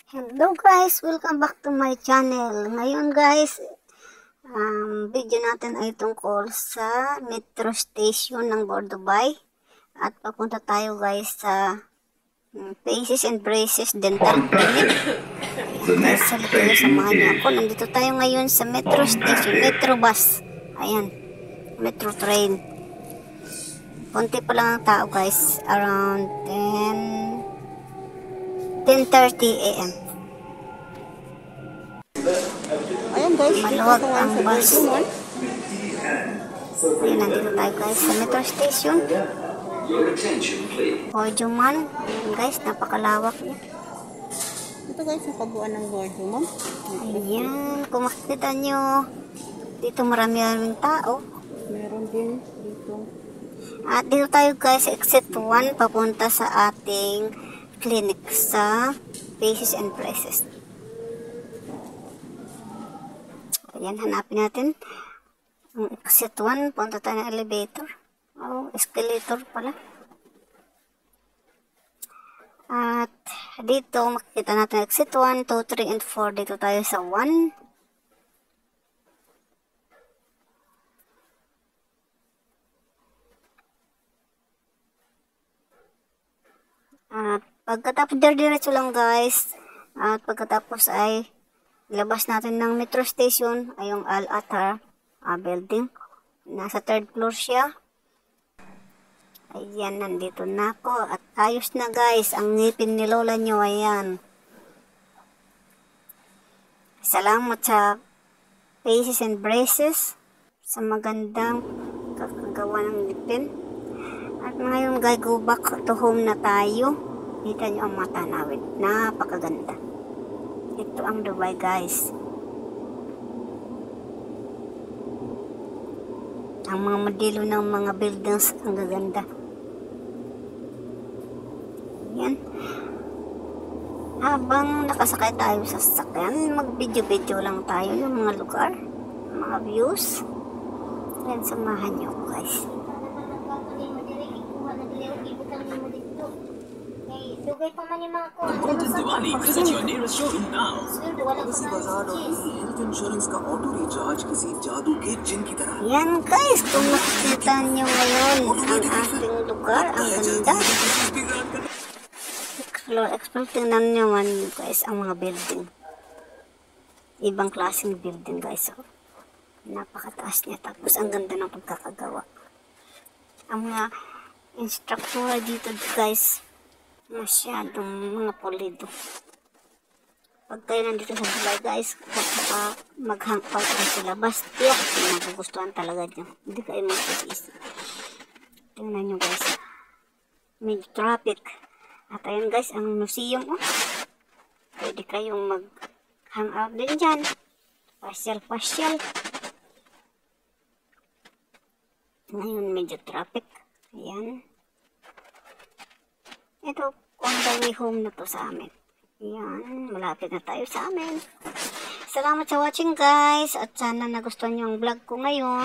Hello guys, welcome back to my channel. Ngayon guys, video natin ay tungkol sa metro station ng Bordubay. At papunta tayo guys sa Faces and Braces Dental Clinic. Guys, salita tayo, samahan niyo ako. Nandito tayo ngayon sa metro station, metro bus. Ayan, metro train. Konti pa lang ang tao guys, around 10:30 AM. Ayan guys, maluwag ang bus. Ayan, nandito tayo guys sa metro station. Gorjuman. Ayan guys, napakalawak niya. Ito guys, ang pabuan ng Gorjuman. Ayan, kung makikita nyo, dito maraming tao. Meron din dito. At dito tayo guys sa exit 1 papunta sa ating clinic sa Faces and Braces. Ayan, hanapin natin ang exit 1. Punta tayo ng elevator. Escalator pala. At dito makikita natin exit 1, 2, 3, and 4. Dito tayo sa 1. At pagkatapos, diretso lang guys. At pagkatapos ay labas natin ng metro station ay yung Al-Athar building. Nasa 3rd floor siya. Ayan, nandito na ako. At ayos na guys, ang ngipin ni lola nyo, ayan. Salamat sa Faces and Braces sa magandang kakagawa ng ngipin. At ngayon guys, go back to home na tayo. Kita nyo ang mata namin. Napakaganda. Ito ang Dubai guys. Ang mga modelo ng mga buildings ang gaganda. Yan. Habang nakasakay tayo sa sasakyan, mag-video-video lang tayo ng mga lugar, mga views. Yan, samahan nyo guys. Diwali, visit your nearest showroom now. किसी बाजार और health insurance का auto recharge किसी जादू के जिन की तरह। Yan guys, kung makikita nyo ngayon ang ating lugar, ang ganda. Explore, tingnan nyo man guys ang mga building. Ibang klaseng building guys. Oh. Napakataas niya, tapos ang ganda ng pagkakagawa. Ang mga instructor dito guys, masyadong mga polido. Pag kayo nandito sa Dubai guys, kapag mag-hangout sila, basta nagugustuhan talaga nyo. Hindi kayo mag-isip. Tingnan nyo guys. Medyo traffic. At ayun guys, ang museum. Oh. Pwede kayong mag-hangout din dyan. Pasyal. Ngayon medyo traffic. Ayan. Ito, on the way home na to sa amin. Ayan, malapit na tayo sa amin. Salamat sa watching guys. At sana nagustuhan nyo ang vlog ko ngayon.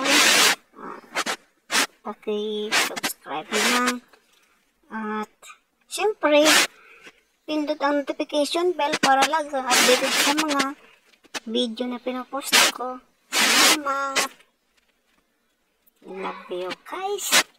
Paki-subscribe lang. At syempre, pindot ang notification bell para lang updated sa mga video na pinapost ko. Salamat. Love you guys.